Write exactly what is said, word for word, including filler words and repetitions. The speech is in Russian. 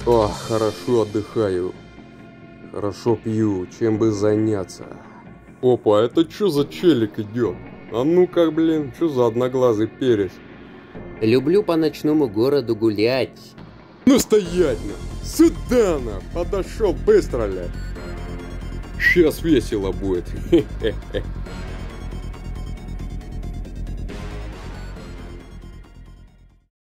О, хорошо отдыхаю. Хорошо пью, чем бы заняться. Опа, это чё за челик идет? А ну-ка, блин, чё за одноглазый перец? Люблю по ночному городу гулять. Ну стоять на! Сюда на! Подошел быстро, ля! Сейчас весело будет. Хе-хе-хе.